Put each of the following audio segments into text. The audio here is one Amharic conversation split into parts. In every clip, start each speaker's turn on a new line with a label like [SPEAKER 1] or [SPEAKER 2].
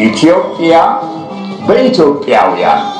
[SPEAKER 1] ኢትዮጵያ በኢትዮጵያውያን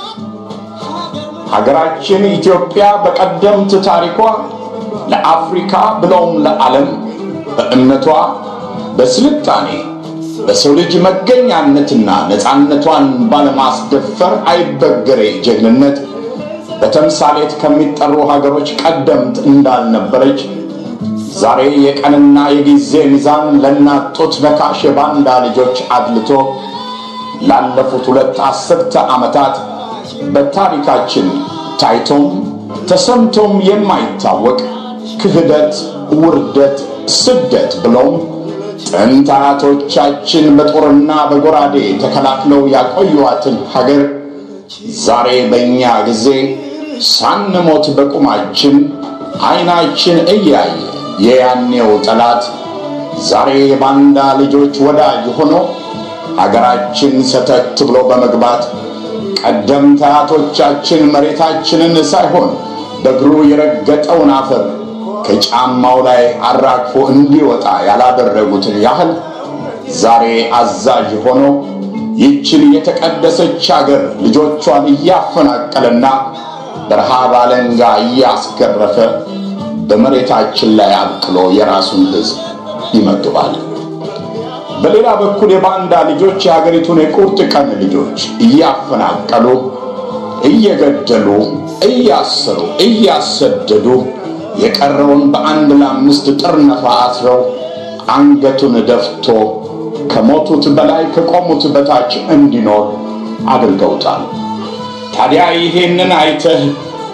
[SPEAKER 1] ሀገራችን ኢትዮጵያ በቀደምት ታሪኳ ለአፍሪካ ብሎም ለዓለም በእምነቷ በስልጣኔ በሰው ልጅ መገኛነትና ነፃነቷን ባለማስደፈር አይበገሬ ጀግንነት በተምሳሌት ከሚጠሩ ሀገሮች ቀደምት እንዳልነበረች ዛሬ የቀንና የጊዜ ሚዛን ለናጦት ነካሽ ባንዳ ልጆች አድልቶ ላለፉት 2 ዓመታት በታሪካችን ታይቶም ተሰምቶም የማይታወቅ ክህደት ውርደት ስደት ብሎም ጥንታቶቻችን በጦርና በጎራዴ ተከላክለው ያቆዩዋትን ሀገር ዛሬ በእኛ ጊዜ ሳንሞት በቁማችን አይናችን እያየ የያኔው ጠላት ዛሬ ባንዳ ልጆች ወዳጅ ሆኖ ሀገራችን ሰተት ብሎ በመግባት ቀደምታቶቻችን መሬታችንን ሳይሆን በእግሩ የረገጠውን አፈር ከጫማው ላይ አራግፎ እንዲወጣ ያላደረጉትን ያህል ዛሬ አዛዥ ሆኖ ይችን የተቀደሰች ሀገር ልጆቿን እያፈናቀለና በረሃብ አለንጋ እያስገረፈ በመሬታችን ላይ አብቅሎ የራሱን ሕዝብ ይመግባል። በሌላ በኩል የባንዳ ልጆች የሀገሪቱን የቁርጥ ቀን ልጆች እያፈናቀሉ እየገደሉ እያሰሩ እያሰደዱ የቀረውን በአንድ ለአምስት ጥርነፋ አስረው አንገቱን ደፍቶ ከሞቱት በላይ ከቆሙት በታች እንዲኖር አድርገውታል። ታዲያ ይሄንን አይተህ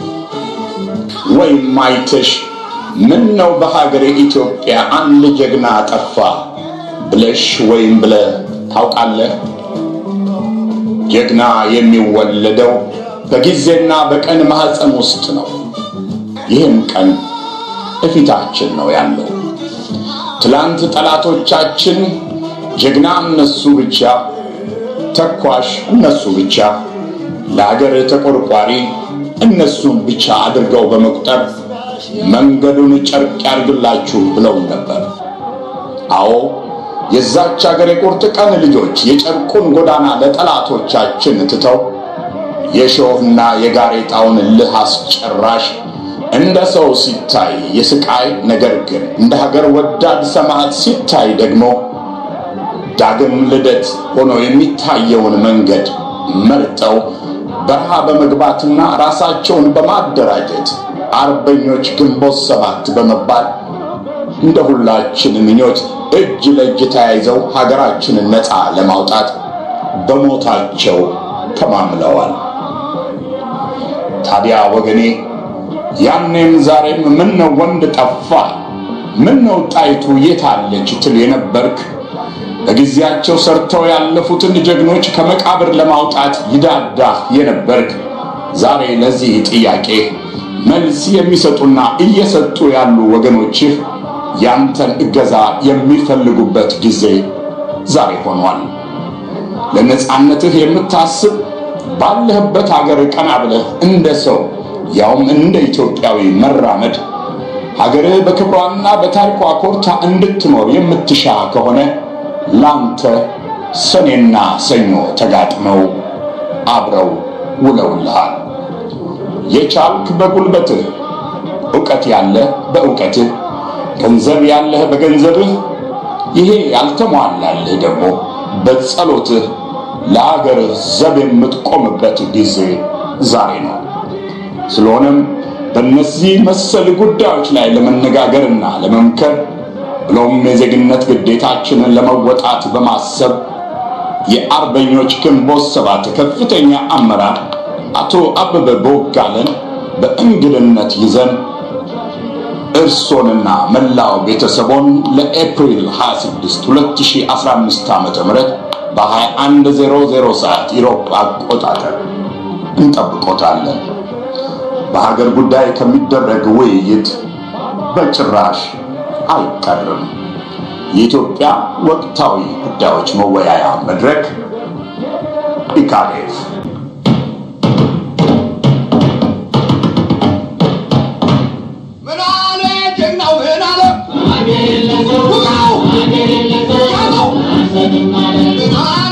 [SPEAKER 1] ወይም አይተሽ ምን ነው በሀገሬ ኢትዮጵያ አንድ ጀግና ጠፋ ብለሽ ወይም ብለ ታውቃለህ? ጀግና የሚወለደው በጊዜና በቀን ማህፀን ውስጥ ነው። ይህን ቀን እፊታችን ነው ያለው። ትላንት ጠላቶቻችን ጀግና እነሱ ብቻ ተኳሽ እነሱ ብቻ ለሀገር ተቆርቋሪ እነሱን ብቻ አድርገው በመቁጠር መንገዱን ጨርቅ ያርግላችሁ ብለው ነበር። አዎ የዛች ሀገር የቁርጥ ቀን ልጆች የጨርቁን ጎዳና ለጠላቶቻችን ትተው የሾህና የጋሬጣውን ልህ አስጨራሽ እንደ ሰው ሲታይ የስቃይ ነገር ግን እንደ ሀገር ወዳድ ሰማዕት ሲታይ ደግሞ ዳግም ልደት ሆኖ የሚታየውን መንገድ መርጠው በረሃ በመግባትና ራሳቸውን በማደራጀት አርበኞች ግንቦት 7 በመባል እንደ ሁላችን ምኞት እጅ ለእጅ ተያይዘው ሀገራችንን ነፃ ለማውጣት በሞታቸው ተማምለዋል። ታዲያ ወገኔ ያኔም ዛሬም ምን ነው ወንድ ጠፋ ምን ነው ጣይቱ የታለች ትል የነበርክ በጊዜያቸው ሰርተው ያለፉትን ጀግኖች ከመቃብር ለማውጣት ይዳዳ የነበርክ ዛሬ ለዚህ ጥያቄ መልስ የሚሰጡና እየሰጡ ያሉ ወገኖችህ ያንተን እገዛ የሚፈልጉበት ጊዜ ዛሬ ሆኗል። ለነጻነትህ የምታስብ ባለህበት ሀገር ቀና ብለህ እንደ ሰው ያውም እንደ ኢትዮጵያዊ መራመድ ሀገርህ በክብሯና በታሪኳ ኮርታ እንድትኖር የምትሻ ከሆነ ላንተ ሰኔና ሰኞ ተጋጥመው አብረው ውለውልሃል። የቻልክ በጉልበትህ ዕውቀት ያለህ በዕውቀትህ ገንዘብ ያለህ በገንዘብህ ይሄ ያልተሟላልህ ደግሞ በጸሎትህ ለሀገር ዘብ የምትቆምበት ጊዜ ዛሬ ነው። ስለሆነም በእነዚህ መሰል ጉዳዮች ላይ ለመነጋገርና ለመምከር ብሎም የዜግነት ግዴታችንን ለመወጣት በማሰብ የአርበኞች ግንቦት 7 ከፍተኛ አመራር አቶ አበበ ቦጋለን በእንግድነት ይዘን እርሶንና መላው ቤተሰቦን ለኤፕሪል 26 2015 ዓ.ም በ21:00 ሰዓት ኢሮፕ አቆጣጠር እንጠብቆታለን። በሀገር ጉዳይ ከሚደረግ ውይይት በጭራሽ አይቀርም። የኢትዮጵያ ወቅታዊ ጉዳዮች መወያያ መድረክ ECADF
[SPEAKER 2] Come on!